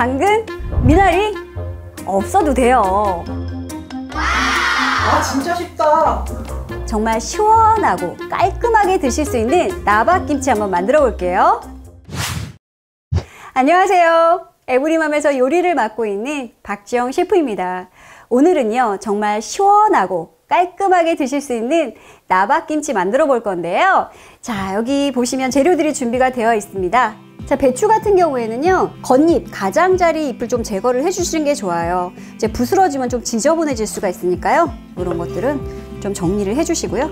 당근, 미나리 없어도 돼요. 아, 진짜 쉽다. 정말 시원하고 깔끔하게 드실 수 있는 나박김치 한번 만들어 볼게요. 안녕하세요. 에브리맘에서 요리를 맡고 있는 박지영 셰프입니다. 오늘은요, 정말 시원하고 깔끔하게 드실 수 있는 나박김치 만들어 볼 건데요. 자, 여기 보시면 재료들이 준비가 되어 있습니다. 자, 배추 같은 경우에는요, 겉잎, 가장자리 잎을 좀 제거를 해주시는 게 좋아요. 이제 부스러지면 좀 지저분해질 수가 있으니까요. 이런 것들은 좀 정리를 해주시고요.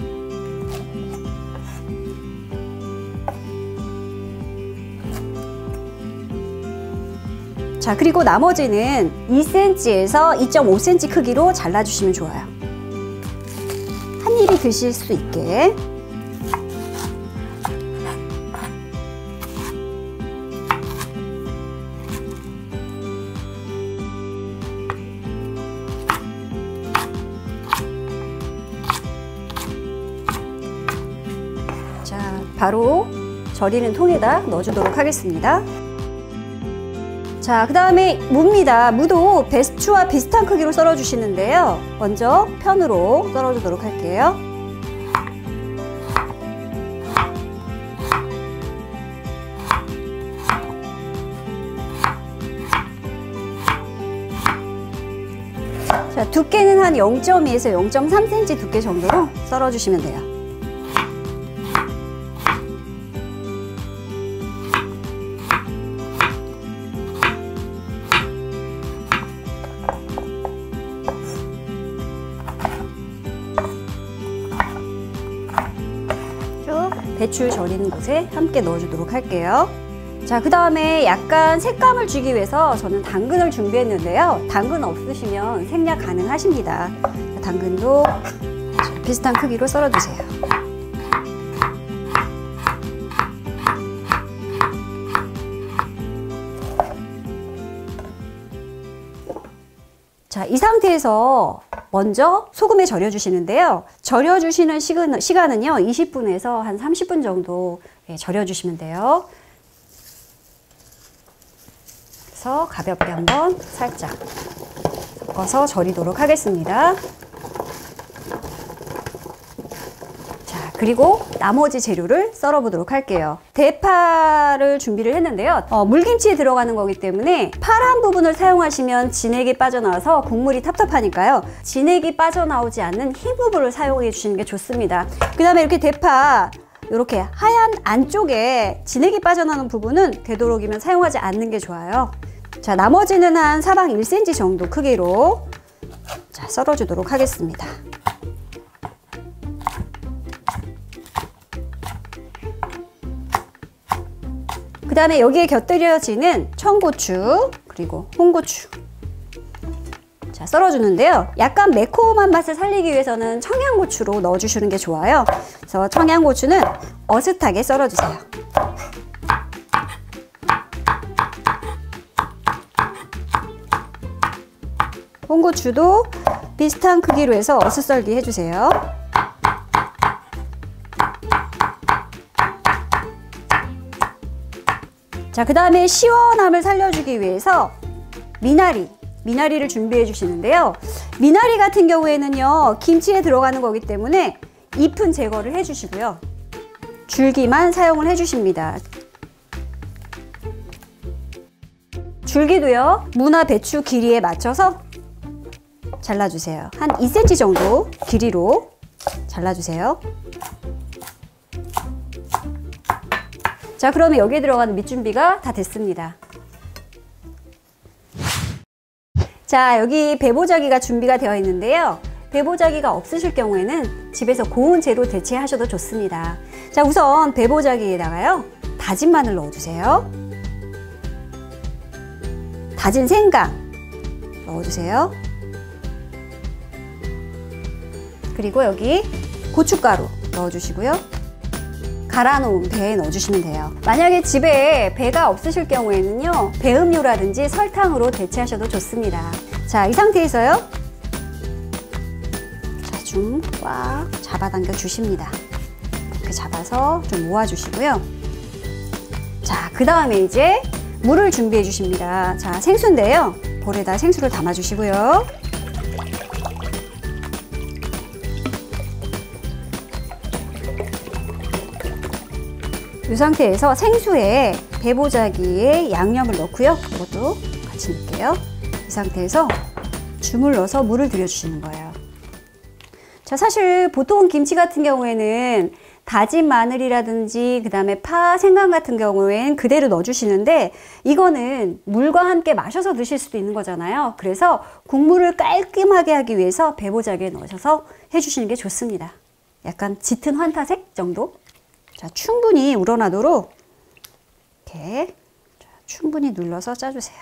자, 그리고 나머지는 2cm에서 2.5cm 크기로 잘라주시면 좋아요. 한 입이 드실 수 있게. 자, 바로 절이는 통에다 넣어주도록 하겠습니다. 자, 그 다음에 무입니다. 무도 배추와 비슷한 크기로 썰어 주시는데요. 먼저 편으로 썰어 주도록 할게요. 자, 두께는 한 0.2에서 0.3cm 두께 정도로 썰어 주시면 돼요. 배추 절이는 곳에 함께 넣어주도록 할게요. 자, 그 다음에 약간 색감을 주기 위해서 저는 당근을 준비했는데요. 당근 없으시면 생략 가능하십니다. 자, 당근도 비슷한 크기로 썰어주세요. 자, 이 상태에서 먼저 소금에 절여주시는데요. 절여주시는 시간은요, 20분에서 한 30분 정도 절여주시면 돼요. 그래서 가볍게 한번 살짝 섞어서 절이도록 하겠습니다. 자, 그리고 나머지 재료를 썰어 보도록 할게요. 대파를 준비를 했는데요. 물김치에 들어가는 거기 때문에 파란 부분을 사용하시면 진액이 빠져나와서 국물이 탑탑하니까요. 진액이 빠져나오지 않는 흰 부분을 사용해 주시는 게 좋습니다. 그 다음에 이렇게 대파 이렇게 하얀 안쪽에 진액이 빠져나오는 부분은 되도록이면 사용하지 않는 게 좋아요. 자, 나머지는 한 사방 1cm 정도 크기로 자, 썰어 주도록 하겠습니다. 그 다음에 여기에 곁들여지는 청고추 그리고 홍고추 자, 썰어주는데요. 약간 매콤한 맛을 살리기 위해서는 청양고추로 넣어주시는 게 좋아요. 그래서 청양고추는 어슷하게 썰어주세요. 홍고추도 비슷한 크기로 해서 어슷 썰기 해주세요. 자, 그 다음에 시원함을 살려주기 위해서 미나리를 준비해 주시는데요. 미나리 같은 경우에는요, 김치에 들어가는 거기 때문에 잎은 제거를 해 주시고요. 줄기만 사용을 해 주십니다. 줄기도요, 무나 배추 길이에 맞춰서 잘라주세요. 한 2cm 정도 길이로 잘라주세요. 자, 그러면 여기에 들어가는 밑준비가 다 됐습니다. 자, 여기 배보자기가 준비가 되어 있는데요. 배보자기가 없으실 경우에는 집에서 고운 재료 대체하셔도 좋습니다. 자, 우선 배보자기에다가요, 다진 마늘 넣어주세요. 다진 생강 넣어주세요. 그리고 여기 고춧가루 넣어주시고요. 갈아놓은 배에 넣어주시면 돼요. 만약에 집에 배가 없으실 경우에는요, 배음료라든지 설탕으로 대체하셔도 좋습니다. 자, 이 상태에서요, 자, 좀 꽉 잡아당겨 주십니다. 이렇게 잡아서 좀 모아주시고요. 자, 그 다음에 이제 물을 준비해 주십니다. 자, 생수인데요. 볼에다 생수를 담아 주시고요. 이 상태에서 생수에 배보자기에 양념을 넣고요. 이것도 같이 넣을게요. 이 상태에서 주물러서 물을 들여주시는 거예요. 자, 사실 보통 김치 같은 경우에는 다진 마늘이라든지 그 다음에 파, 생강 같은 경우에는 그대로 넣어주시는데 이거는 물과 함께 마셔서 드실 수도 있는 거잖아요. 그래서 국물을 깔끔하게 하기 위해서 배보자기에 넣으셔서 해주시는 게 좋습니다. 약간 짙은 환타색 정도? 자, 충분히 우러나도록 이렇게 충분히 눌러서 짜주세요.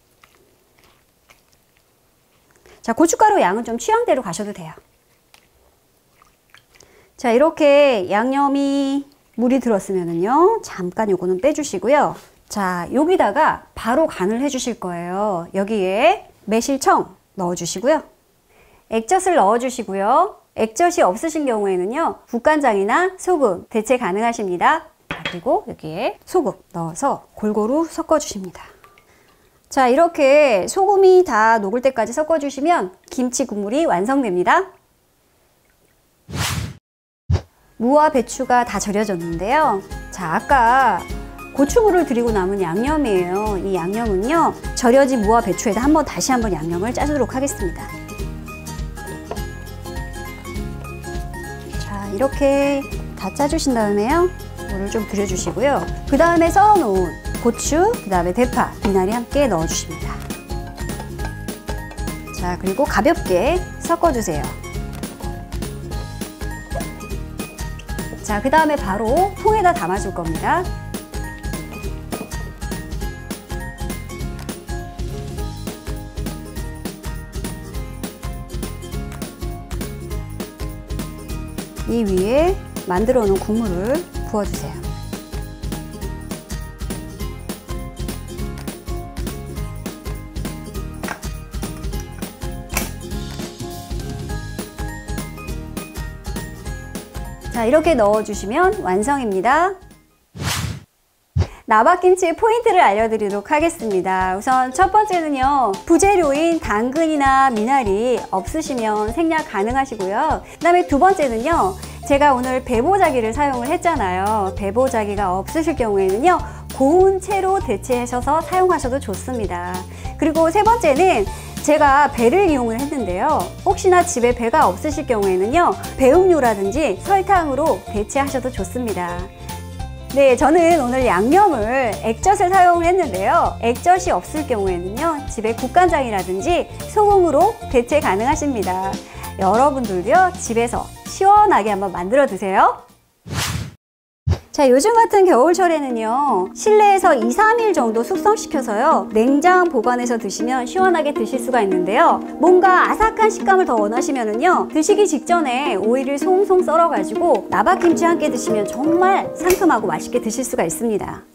자, 고춧가루 양은 좀 취향대로 가셔도 돼요. 자, 이렇게 양념이 물이 들었으면은요, 잠깐 요거는 빼주시고요. 자, 여기다가 바로 간을 해주실 거예요. 여기에 매실청 넣어주시고요. 액젓을 넣어주시고요. 액젓이 없으신 경우에는요, 국간장이나 소금 대체 가능하십니다. 그리고 여기에 소금 넣어서 골고루 섞어주십니다. 자, 이렇게 소금이 다 녹을 때까지 섞어주시면 김치 국물이 완성됩니다. 무와 배추가 다 절여졌는데요. 자, 아까 고추물을 들이고 남은 양념이에요. 이 양념은요, 절여진 무와 배추에다 다시 한번 양념을 짜주도록 하겠습니다. 자, 이렇게 다 짜주신 다음에요, 물을 좀 들여주시고요. 그 다음에 썰어놓은 고추, 그 다음에 대파, 미나리 함께 넣어주십니다. 자, 그리고 가볍게 섞어주세요. 자, 그 다음에 바로 통에다 담아줄 겁니다. 이 위에 만들어 놓은 국물을 부어주세요. 자, 이렇게 넣어주시면 완성입니다. 나박김치의 포인트를 알려드리도록 하겠습니다. 우선 첫 번째는요, 부재료인 당근이나 미나리 없으시면 생략 가능하시고요. 그 다음에 두 번째는요, 제가 오늘 배보자기를 사용을 했잖아요. 배보자기가 없으실 경우에는요, 고운 채로 대체하셔서 사용하셔도 좋습니다. 그리고 세 번째는 제가 배를 이용을 했는데요. 혹시나 집에 배가 없으실 경우에는요, 배음료라든지 설탕으로 대체하셔도 좋습니다. 네, 저는 오늘 양념을 액젓을 사용을 했는데요. 액젓이 없을 경우에는요, 집에 국간장이라든지 소금으로 대체 가능하십니다. 여러분들도요, 집에서 시원하게 한번 만들어 드세요. 자, 요즘 같은 겨울철에는요, 실내에서 2-3일 정도 숙성시켜서요, 냉장 보관해서 드시면 시원하게 드실 수가 있는데요. 뭔가 아삭한 식감을 더 원하시면은요, 드시기 직전에 오이를 송송 썰어가지고 나박김치와 함께 드시면 정말 상큼하고 맛있게 드실 수가 있습니다.